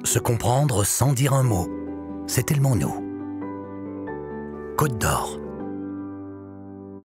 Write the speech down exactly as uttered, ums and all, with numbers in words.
Se comprendre sans dire un mot, c'est tellement nous. Côte d'Or.